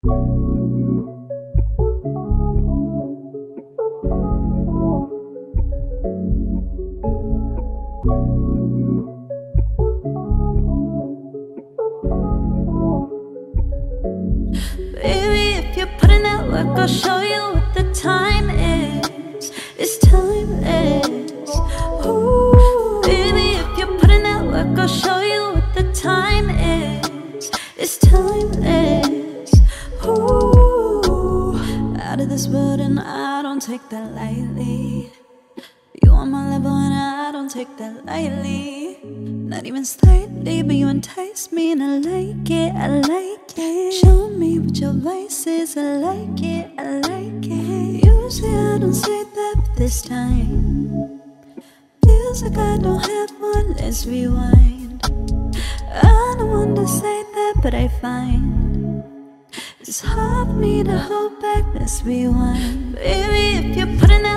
I'll show you what the time is. It's timeless. Ooh, baby, if you're putting out work, I'll show you what the time is. It's timeless. Ooh, out of this world and I don't take that lightly. You on my level and I don't take that lightly. Not even slightly, but you entice me and I like it, I like it. Show me what your vice is, I like it, I like it. Usually I don't say that, but this time feels like I don't have one, let's rewind. I don't want to say that, but I find it's hard for me to hold back, let's rewind. Baby, if you're putting out